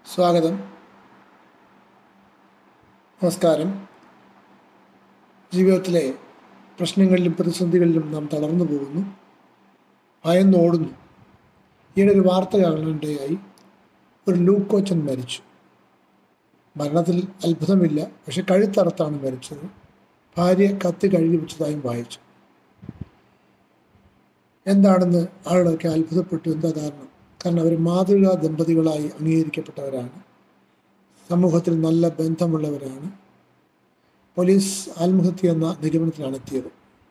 സ്വാഗതം. നമസ്കാരം. ജീവിതത്തിലെ പ്രശ്നങ്ങളിലും പ്രതിസന്ധികളിലും നാം തളർന്നു പോകുന്നു, ഭയന്നോടുന്നു. ഈയിടെ ഒരു വാർത്ത കാണാനിടയായി. ഒരു ലൂക്കോച്ചൻ മരിച്ചു. മരണത്തിൽ അത്ഭുതമില്ല, പക്ഷെ കഴുത്തറുത്താണ് മരിച്ചത്. ഭാര്യ കത്തി കഴുകി വെച്ചതായും വായിച്ചു. എന്താണെന്ന് ആളുകളൊക്കെ അത്ഭുതപ്പെട്ടു. എന്താ കാരണം? കാരണം അവർ മാതൃകാ ദമ്പതികളായി അംഗീകരിക്കപ്പെട്ടവരാണ്, സമൂഹത്തിൽ നല്ല ബന്ധമുള്ളവരാണ്. പോലീസ് ആത്മഹത്യ എന്ന നിഗമനത്തിലാണ് എത്തിയത്.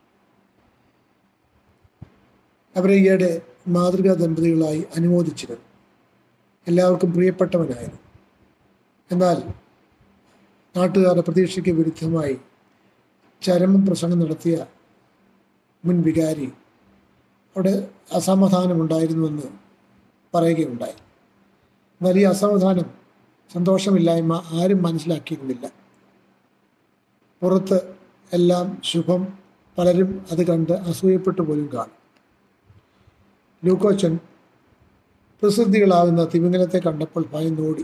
അവരെ ഈയിടെ മാതൃകാ ദമ്പതികളായി അനുമോദിച്ചിരുന്നു. എല്ലാവർക്കും പ്രിയപ്പെട്ടവനായിരുന്നു. എന്നാൽ നാട്ടുകാരുടെ പ്രതീക്ഷയ്ക്ക് വിരുദ്ധമായി ചരമ പ്രസംഗം നടത്തിയ മുൻ വികാരി അവിടെ അസമാധാനമുണ്ടായിരുന്നുവെന്ന് പറയുകയുണ്ടായി. എന്നാൽ ഈ അസമാധാനം, സന്തോഷമില്ലായ്മ ആരും മനസ്സിലാക്കിയിരുന്നില്ല. പുറത്ത് എല്ലാം ശുഭം, പലരും അത് കണ്ട് അസൂയപ്പെട്ടു പോലും കാണും. ലൂക്കോച്ചൻ പ്രസിദ്ധികളാവുന്ന തിമിംഗലത്തെ കണ്ടപ്പോൾ ഭയന്നോടി.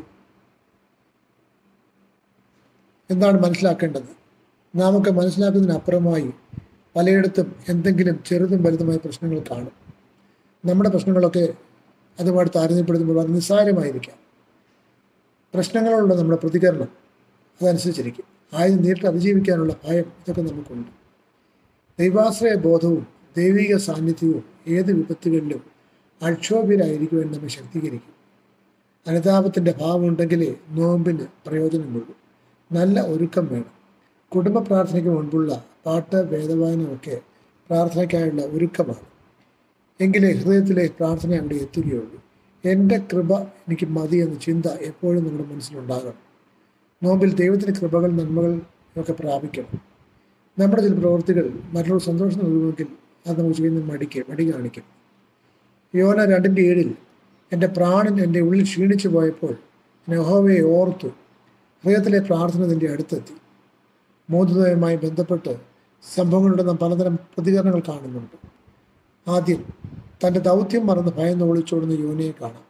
എന്താണ് മനസ്സിലാക്കേണ്ടത്? നാമൊക്കെ മനസ്സിലാക്കുന്നതിനപ്പുറമായി പലയിടത്തും എന്തെങ്കിലും ചെറുതും വലുതുമായ പ്രശ്നങ്ങൾ കാണും. നമ്മുടെ പ്രശ്നങ്ങളൊക്കെ അതുമായി താരതമ്യപ്പെടുത്തുമ്പോൾ അത് നിസ്സാരമായിരിക്കാം. പ്രശ്നങ്ങളോടുള്ള നമ്മുടെ പ്രതികരണം അതനുസരിച്ചിരിക്കും. ആയത് നേരിട്ട് അതിജീവിക്കാനുള്ള ഭയം, ഇതൊക്കെ നമുക്കുണ്ട്. ദൈവാശ്രയ ബോധവും ദൈവിക സാന്നിധ്യവും ഏത് വിപത്തുകളിലും അക്ഷോഭ്യരായിരിക്കുവാൻ നമ്മെ ശക്തീകരിക്കും. അനുതാപത്തിൻ്റെ ഭാവമുണ്ടെങ്കിലേ നോമ്പിന് പ്രയോജനമുള്ളൂ. നല്ല ഒരുക്കം വേണം. കുടുംബ പ്രാർത്ഥനയ്ക്ക് മുൻപുള്ള പാട്ട്, വേദവായനമൊക്കെ പ്രാർത്ഥനയ്ക്കായുള്ള ഒരുക്കമാണ്. എങ്കിലേ ഹൃദയത്തിലെ പ്രാർത്ഥന അവിടെ എത്തുകയുള്ളൂ. എൻ്റെ കൃപ എനിക്ക് മതി എന്ന ചിന്ത എപ്പോഴും നമ്മുടെ മനസ്സിലുണ്ടാകണം. നോമ്പിൽ ദൈവത്തിൻ്റെ കൃപകൾ, നന്മകൾ ഒക്കെ പ്രാപിക്കണം. നമ്മുടെ ചില പ്രവൃത്തികൾ മറ്റുള്ള സന്തോഷം നൽകുമെങ്കിൽ അത് നമുക്ക് ചെയ്യുന്ന മടി കാണിക്കും. യോന 2:7 എൻ്റെ പ്രാണൻ എൻ്റെ ഉള്ളിൽ ക്ഷീണിച്ചു പോയപ്പോൾ യഹോവയെ ഓർത്തു. ഹൃദയത്തിലെ പ്രാർത്ഥന നിൻ്റെ അടുത്തെത്തി. മോചിതവുമായി ബന്ധപ്പെട്ട് സംഭവങ്ങളുടെ നാം പലതരം പ്രതികരണങ്ങൾ കാണുന്നുണ്ട്. ആദ്യം തൻ്റെ ദൗത്യം മറന്ന് ഭയന്ന് ഒളിച്ചോടുന്ന യോനയെ കാണാം.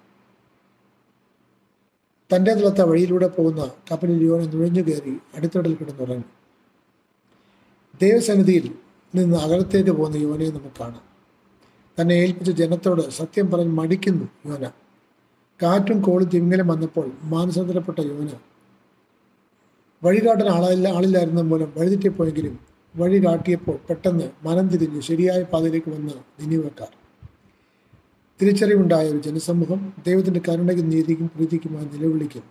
തൻ്റെ നിലത്ത വഴിയിലൂടെ പോകുന്ന കപ്പലിൽ യോന നുഴഞ്ഞു കയറി അടിത്തടൽ കിടന്നുറങ്ങി. ദൈവസന്നിധിയിൽ നിന്ന് അകലത്തേക്ക് പോകുന്ന യോനയെ നമുക്ക് കാണാം. തന്നെ ഏൽപ്പിച്ച ജനത്തോട് സത്യം പറഞ്ഞ് മടിക്കുന്നു യോന. കാറ്റും കോളും തിമിംഗലം വന്നപ്പോൾ മാനസാന്തരപ്പെട്ട യോന വഴികാട്ടാൻ ആളില്ലായിരുന്ന മൂലം വഴിതെറ്റിപ്പോയെങ്കിലും വഴി കാട്ടിയപ്പോൾ പെട്ടെന്ന് മനം തിരിഞ്ഞ് ശരിയായ പാതയിലേക്ക് വന്ന നിനിവേക്കാർ. തിരിച്ചറിവുണ്ടായ ഒരു ജനസമൂഹം ദൈവത്തിൻ്റെ കരുണയ്ക്കും നീതിക്കും പ്രീതിക്കുമായി നിലവിളിക്കുന്നു.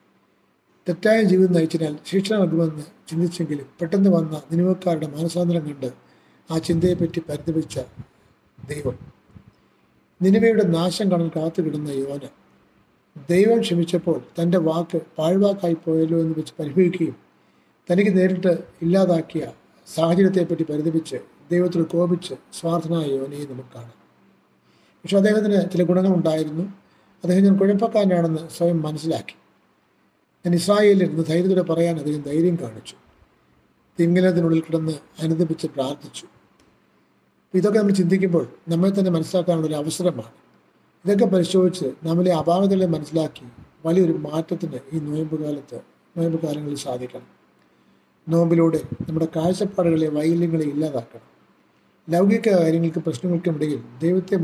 തെറ്റായ ജീവിതം നയിച്ചതിനാൽ ശിക്ഷ നൽകുമെന്ന് ചിന്തിച്ചെങ്കിലും പെട്ടെന്ന് വന്ന നിനിവേക്കാരുടെ മാനസാന്തരം കണ്ട് ആ ചിന്തയെപ്പറ്റി പരിതപിച്ച ദൈവം. നിനിവയുടെ നാശം കാണാൻ കാത്തുകിടുന്ന യോന ദൈവം ക്ഷമിച്ചപ്പോൾ തൻ്റെ വാക്ക് പാഴ്വാക്കായി പോയല്ലോ എന്ന് വെച്ച് പരിഭവിക്കുകയും തനിക്ക് നേരിട്ട് ഇല്ലാതാക്കിയ സാഹചര്യത്തെപ്പറ്റി പരിതപിച്ച് ദൈവത്തിൽ കോപിച്ച് സ്വാർത്ഥനായ യോനയെ നമുക്ക് കാണാം. പക്ഷെ അദ്ദേഹത്തിന് ചില ഗുണങ്ങളുണ്ടായിരുന്നു. അദ്ദേഹം ഞാൻ കുഴപ്പക്കാരനാണെന്ന് സ്വയം മനസ്സിലാക്കി. ഞാൻ ഇസ്രായേലിരുന്ന് ധൈര്യത്തോടെ പറയാൻ അദ്ദേഹം ധൈര്യം കാണിച്ചു. തിമിംഗലത്തിനുള്ളിൽ കിടന്ന് അനുദപിച്ച് പ്രാർത്ഥിച്ചു. ഇതൊക്കെ നമ്മൾ ചിന്തിക്കുമ്പോൾ നമ്മെ തന്നെ മനസ്സിലാക്കാനുള്ളൊരു അവസരമാണ്. ഇതൊക്കെ പരിശോധിച്ച് നമ്മളെ അപാകതകളെ മനസ്സിലാക്കി വലിയൊരു മാറ്റത്തിന് ഈ നോയമ്പ് കാലങ്ങളിൽ സാധിക്കണം. നോമ്പിലൂടെ നമ്മുടെ കാഴ്ചപ്പാടുകളെ, വൈകല്യങ്ങളെ ഇല്ലാതാക്കണം. ലൗകിക കാര്യങ്ങൾക്ക്, പ്രശ്നങ്ങൾക്കും ഇടയിൽ ദൈവത്തെ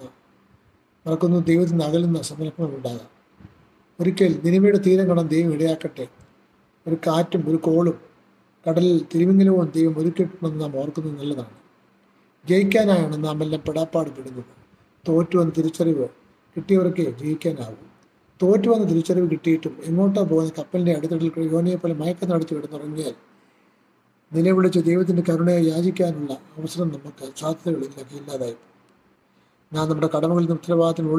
മറക്കുന്നു, ദൈവത്തിൽ നിന്ന് അകലുന്ന സന്ദർഭങ്ങൾ ഉണ്ടാകാം. ഒരിക്കൽ നിനിവയുടെ തീരം കാണാൻ ദൈവം ഇടയാക്കട്ടെ. ഒരു കാറ്റും ഒരു കോളും കടലിൽ തിരുമിംഗലവും ദൈവം ഒരുക്കിയിട്ടുണ്ടെന്ന് നാം ഓർക്കുന്നത് നല്ലതാണ്. ജയിക്കാനായാണ് നാം എല്ലാം പെടാപ്പാടുപെടുന്നത്. തോറ്റുവെന്ന തിരിച്ചറിവ് കിട്ടിയവർക്ക് ജയിക്കാനാവും. തോറ്റുവെന്ന തിരിച്ചറിവ് കിട്ടിയിട്ടും എങ്ങോട്ടോ പോകുന്ന കപ്പലിൻ്റെ അടിത്തട്ടിൽ യോനയെ പോലെ മയക്കം നടത്തി കിടന്നുറങ്ങിയാൽ നിലവിളിച്ച് ദൈവത്തിൻ്റെ കരുണയെ യാചിക്കാനുള്ള അവസരം നമുക്ക് സാധ്യതകളിലൊക്കെ ഇല്ലാതായി. നാം നമ്മുടെ കടമകളിൽ നിന്ന് ഉത്തരവാദിത്തം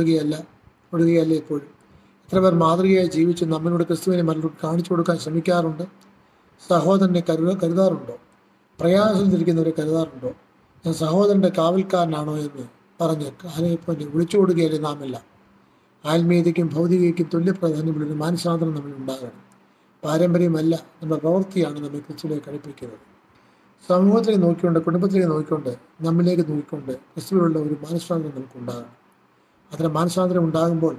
ഒടുകയല്ലേ എപ്പോഴും. എത്ര പേർ മാതൃകയായി ജീവിച്ച് നമ്മളിലൂടെ ക്രിസ്തുവിനെ മറ്റുള്ളവർക്ക് കാണിച്ചു കൊടുക്കാൻ ശ്രമിക്കാറുണ്ട്? സഹോദരനെ കരുതാറുണ്ടോ? പ്രയാസത്തിലിരിക്കുന്നവരെ കരുതാറുണ്ടോ? ഞാൻ സഹോദരൻ്റെ കാവൽക്കാരനാണോ എന്ന് പറഞ്ഞ് കാലയെപ്പോലെ വിളിച്ചുകൊടുക്കുകയല്ലേ നാമെല്ലാം. ആത്മീയതയ്ക്കും ഭൗതികതയ്ക്കും തുല്യ പ്രാധാന്യമുള്ളൊരു മാനസാന്തരം നമ്മളിൽ ഉണ്ടാകണം. പാരമ്പര്യമല്ല, നമ്മുടെ പ്രവൃത്തിയാണ് നമ്മെ ക്രിസ്തുവിലേക്ക് അടുപ്പിക്കുന്നത്. സമൂഹത്തിലേക്ക് നോക്കിക്കൊണ്ട്, കുടുംബത്തിലേക്ക് നോക്കിക്കൊണ്ട്, നമ്മിലേക്ക് നോക്കിക്കൊണ്ട് ക്രിസ്തുവിലുള്ള ഒരു മാനസാന്തരം നമുക്കുണ്ടാകണം. അത്തരം മാനസാന്തരം ഉണ്ടാകുമ്പോൾ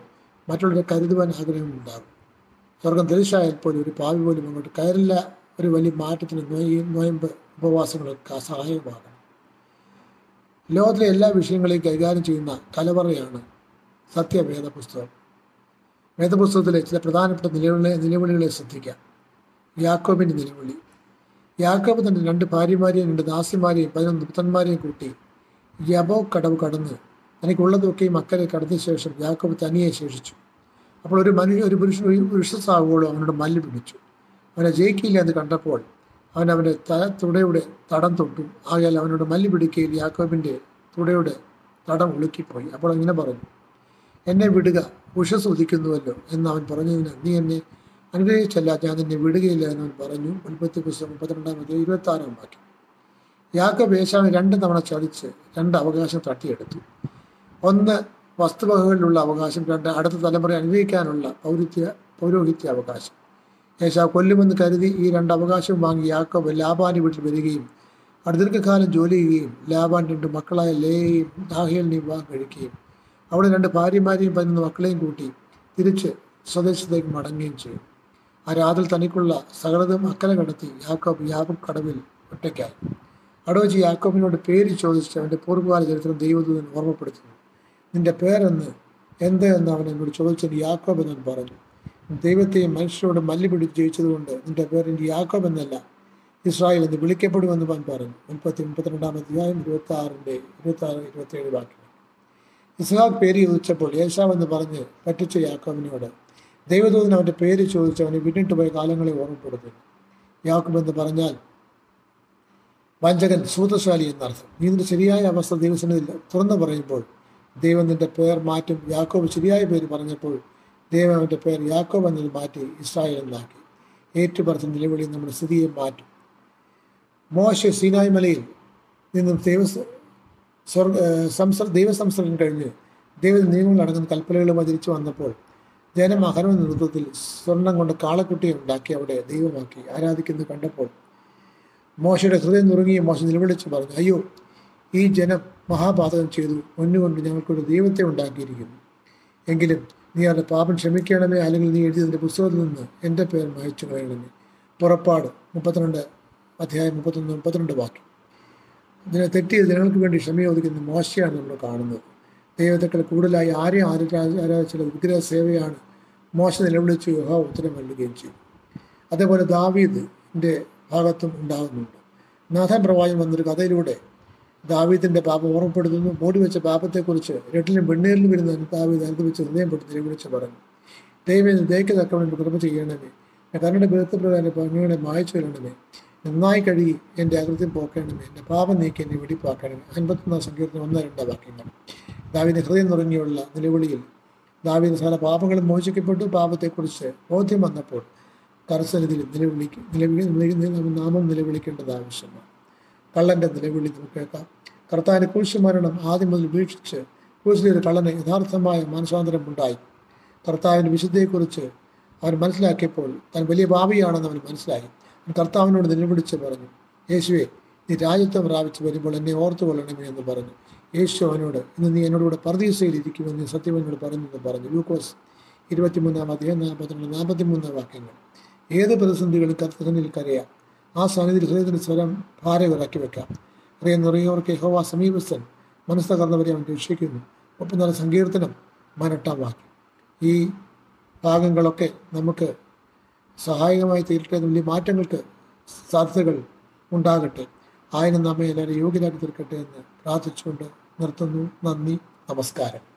മറ്റുള്ളവരെ കരുതുവാൻ ആഗ്രഹമുണ്ടാകും. സ്വർഗം തിരിച്ചായാൽ പോലും ഒരു പാവി പോലും അങ്ങോട്ട് കയറില്ല. ഒരു വലിയ മാറ്റത്തിന് നോയമ്പ് ഉപവാസങ്ങളൊക്കെ സഹായകമാകണം. ലോകത്തിലെ എല്ലാ വിഷയങ്ങളെയും കൈകാര്യം ചെയ്യുന്ന കലവറയാണ് സത്യവേദ പുസ്തകം. വേദപുസ്തകത്തിലെ ചില പ്രധാനപ്പെട്ട നിലവിളികളെ ശ്രദ്ധിക്കാം. യാക്കോബിൻ്റെ നിലവിളി. യാക്കോബ് തൻ്റെ 2 ഭാര്യമാരെയും 2 ദാസിമാരെയും 11 പുത്രന്മാരെയും കൂട്ടി യബോ കടവ് കടന്ന് തനിക്കുള്ളതൊക്കെയും അക്കരെ കടന്ന ശേഷം യാക്കോബ് തനിയെ ശേഷിച്ചു. അപ്പോൾ ഒരു പുരുഷസാവുകളോ അവനോട് മല്ല് പിടിച്ചു. അവനെ ജയിക്കില്ല എന്ന് കണ്ടപ്പോൾ അവൻ്റെ തുടയുടെ തടം തൊട്ടു. ആകയാൽ അവനോട് മല്ല് പിടിക്കുകയിൽ യാക്കോബിൻ്റെ തുടയുടെ തടം ഉളുക്കിപ്പോയി. അപ്പോൾ ഇങ്ങനെ പറഞ്ഞു, എന്നെ വിടുക, ഉഷസ് ഉദിക്കുന്നുവല്ലോ എന്ന് അവൻ പറഞ്ഞതിന്, നീ എന്നെ അനുഗ്രഹിച്ചല്ല, ഞാൻ നിന്നെ വിടുകയില്ല എന്നവൻ പറഞ്ഞു. ഉൽപ്പത്തി പുസ്തകം 32-26 വാക്യം. യാക്കോബ് ഏശാവിനെ 2 തവണ ചതിച്ച് 2 അവകാശം തട്ടിയെടുത്തു. ഒന്ന് വസ്തുവകകളിലുള്ള അവകാശം, 2 അടുത്ത തലമുറ അനുഗ്രഹിക്കാനുള്ള പൗരോഹിത്യ അവകാശം. ഏശാവ് കൊല്ലുമെന്ന് കരുതി ഈ 2 അവകാശവും വാങ്ങി യാക്കോബ് ലാബാന്റെ വീട്ടിൽ വരികയും അവിടെ ദീർഘകാലം ജോലി ചെയ്യുകയും ലാബാൻ 2 മക്കളായ ലേയെയും രാഹേലിനെയും വിവാഹം കഴിക്കുകയും അവിടെ 2 ഭാര്യമാരെയും 11 മക്കളെയും കൂട്ടി തിരിച്ച് സ്വദേശത്തേക്ക് മടങ്ങുകയും ചെയ്യും. ആ രാത്രി തനിക്കുള്ള സകലതും അക്കരെ കടത്തി യാക്കോബ് കടവിൽ ഒറ്റയ്ക്കായി. അവിടെ വെച്ച് യാക്കോബിനോട് പേര് ചോദിച്ച് അവൻ്റെ പൂർവ്വകാല ചരിത്രം ദൈവദൂതൻ ഓർമ്മപ്പെടുത്തുന്നു. നിന്റെ പേരെന്ന് എന്ത് എന്ന് അവൻ എന്നോട് ചോദിച്ചത് യാക്കോബ് എന്ന് പറഞ്ഞു. ദൈവത്തെയും മനുഷ്യരോട് മല്ല് പിടിച്ച് ജയിച്ചതുകൊണ്ട് നിന്റെ പേര് എനിക്ക് യാക്കോബ് എന്നല്ല, ഇസ്രായേൽ എന്ന് വിളിക്കപ്പെടുമെന്ന് അവൻ പറഞ്ഞു. 26-27 വാക്യം. ഇസ്ഹാഖ് പേര് ചോദിച്ചപ്പോൾ ഏശാവ് എന്ന് പറഞ്ഞ് പറ്റിച്ച യാക്കോബിനോട് ദൈവദൂതൻ അവൻ്റെ പേര് ചോദിച്ച് അവനെ വിട്ടിട്ട് പോയ കാലങ്ങളെ ഓർമ്മപ്പെടുത്തുന്നു. യാക്കോബ് എന്ന് പറഞ്ഞാൽ വഞ്ചകൻ, സൂത്രശാലി എന്നർത്ഥം. നീ നിന്റെ ശരിയായ അവസ്ഥ ദൈവസന്നിധിയിൽ തുറന്നു പറയുമ്പോൾ ദൈവം നിന്റെ പേർ മാറ്റും. യാക്കോബ് ശരിയായ പേര് പറഞ്ഞപ്പോൾ ദൈവം അവൻ്റെ പേർ യാക്കോബ് എന്നത് മാറ്റി ഇസ്രായേൽ എന്നാക്കി. ഏറ്റുപറഞ്ഞ നിലവിളി നമ്മുടെ സ്ഥിതിയെ മാറ്റും. മോശെ സീനായ് മലയിൽ നിന്നും ദൈവസംസർഗം കഴിഞ്ഞ് ദൈവ നിയമങ്ങൾ അടങ്ങുന്ന കൽപ്പനകളുമായി തിരിച്ചു വന്നപ്പോൾ ജനം അഹരോന്റെ നേതൃത്വത്തിൽ സ്വർണം കൊണ്ട് കാളക്കുട്ടിയെ ഉണ്ടാക്കി അവിടെ ദൈവമാക്കി ആരാധിക്കുന്നത് കണ്ടപ്പോൾ മോശയുടെ ഹൃദയം നുറുങ്ങിയ മോശ നിലവിളിച്ച് പറഞ്ഞു, അയ്യോ, ഈ ജനം മഹാപാതകം ചെയ്തു. ഒന്നുകൊണ്ട് ഞങ്ങൾക്കൊരു ദൈവത്തെ ഉണ്ടാക്കിയിരിക്കുന്നു. എങ്കിലും നീ അവരുടെ പാപം ക്ഷമിക്കണമേ, അല്ലെങ്കിൽ നീ എഴുതിയതിൻ്റെ പുസ്തകത്തിൽ നിന്ന് എൻ്റെ പേർ മായ്ച്ചു കളയണമേ. പുറപ്പാട് 32-31-32 വാക്യം. ഇതിനെ തെറ്റിയ ജനങ്ങൾക്ക് വേണ്ടി ക്ഷമ ചോദിക്കുന്ന മോശയാണ് നമ്മൾ കാണുന്നത്. ദൈവത്തെക്കാൾ കൂടുതലായി ആരെയും ആരാധിച്ചുള്ള വിഗ്രഹ സേവയാണ് മോശ നിലവിളിച്ച് യഹോവ ഉത്തരം നൽകുകയും ചെയ്തു. അതേപോലെ ദാവീദിൻ്റെ ഭാഗത്തും ഉണ്ടാകുന്നുണ്ട്. നാഥാൻ പ്രവാചകൻ വന്നൊരു കഥയിലൂടെ ദാവീദിൻ്റെ പാപം ഓർമ്മപ്പെടുത്തുന്നു. മൂടി വെച്ച പാപത്തെക്കുറിച്ച് രട്ടിലും വെണ്ണീരിലും വരുന്ന ദാവീദ് അനുഭവിച്ച് ഹൃദയപ്പെട്ട് നിലവിളിച്ച് പറഞ്ഞു, ദൈവമേ ദയക്ക് തക്കവണ്ണം കൃപ ചെയ്യണമേ, കരുണയുടെ ബന്ധപ്രകാരം പങ്ങുകളെ മായച്ചു തരണമേ, നന്നായി കഴുകി എൻ്റെ അകൃത്യം പോക്കണമേ, എൻ്റെ പാപം നീക്കി എന്നെ വെടിപ്പാക്കണമേ. 54 സങ്കീർത്തനം 1-2 വാക്യങ്ങൾ. ദാവീദിന്റെ ഹൃദയം നിറഞ്ഞുള്ള നിലവിളിയിൽ ദാവീദ് സകല പാപങ്ങളും മോചിക്കപ്പെട്ടു. പാപത്തെക്കുറിച്ച് ബോധ്യം വന്നപ്പോൾ കർസനിധിയിൽ നാമം നിലവിളിക്കേണ്ടത് ആവശ്യമാണ്. കള്ളൻ്റെ നിലവിളി നമുക്ക് കേൾക്കാം. കർത്താവിൻ്റെ കുരിശുമരണം ആദ്യം മുതൽ വീക്ഷിച്ച് കുരിശിലൊരു കള്ളന് യഥാർത്ഥമായ മാനസാന്തരം ഉണ്ടായി. കർത്താവിൻ്റെ വിശുദ്ധിയെക്കുറിച്ച് അവൻ മനസ്സിലാക്കിയപ്പോൾ താൻ വലിയ പാപിയാണെന്ന് അവൻ മനസ്സിലായി. കർത്താവിനോട് നിലവിളിച്ച് പറഞ്ഞു, യേശുവേ, നീ രാജ്യത്വം പ്രാപിച്ച് വരുമ്പോൾ എന്നെ ഓർത്തുകൊള്ളണമേ എന്ന് പറഞ്ഞു. യേശു അവനോട്, ഇന്ന് നീ എന്നോടുകൂടെ പർദീസയിൽ ഇരിക്കുമെന്ന് സത്യവനോട് പറഞ്ഞെന്ന് പറഞ്ഞു. ലൂക്കോസ് 23-43 വാക്യങ്ങൾ. ഏത് പ്രതിസന്ധികളും കർത്തനിൽ കരയാം. ആ സന്നിധിയിൽ ഹൃദയത്തിൻ്റെ സ്വരം ഭാരം ഇറക്കി വെക്കാം. ഹൃദയം നിറയോർക്ക് യഹോവ സമീപസ്ഥൻ, മനസ്സ് തകർന്നവരെ അവൻ രക്ഷിക്കുന്നു. 34 സങ്കീർത്തനം 18 വാക്യം. ഈ ഭാഗങ്ങളൊക്കെ നമുക്ക് സഹായകമായി തീരട്ടെ. വലിയ മാറ്റങ്ങൾക്ക് സാധ്യതകൾ ഉണ്ടാകട്ടെ. ആയതിനും നമ്മെ എല്ലാവരും യോഗ്യരാക്കി തീർക്കട്ടെ എന്ന് പ്രാർത്ഥിച്ചുകൊണ്ട് നിർത്തുന്നു. നന്ദി, നമസ്കാരം.